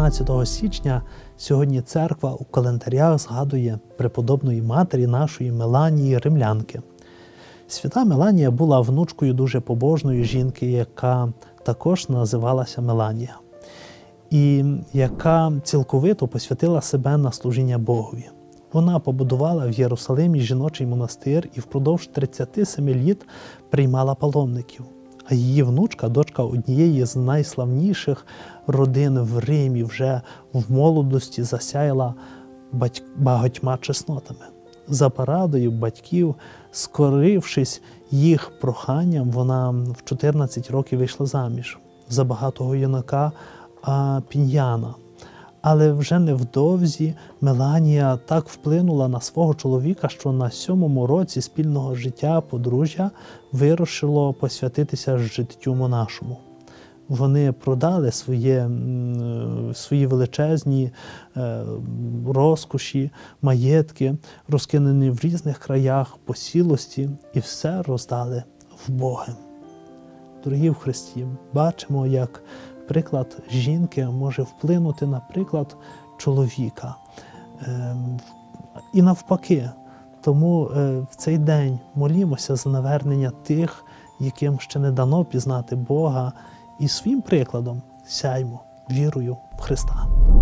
14 січня сьогодні церква у календарях згадує преподобної матері нашої Меланії Римлянки. Свята Меланія була внучкою дуже побожної жінки, яка також називалася Меланія, і яка цілковито посвятила себе на служіння Богові. Вона побудувала в Єрусалимі жіночий монастир і впродовж 37 літ приймала паломників. А її внучка, дочка однієї з найславніших родин в Римі, вже в молодості засяяла багатьма чеснотами. За порадою батьків, скорившись їх проханням, вона в 14 років вийшла заміж за багатого юнака Апіньяна. Але вже невдовзі Меланія так вплинула на свого чоловіка, що на 7-му році спільного життя подружжя вирішило посвятитися життю монашому. Вони продали свої величезні розкоші, маєтки, розкинені в різних краях посілості, і все роздали в Боги. Дорогі в Христі, бачимо, як приклад жінки може вплинути на приклад чоловіка. І навпаки. Тому в цей день молімося за навернення тих, яким ще не дано пізнати Бога, і своїм прикладом сяймо вірою в Христа.